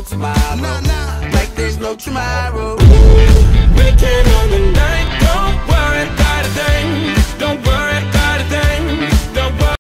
tomorrow. Nah, nah. Like there's no tomorrow. We can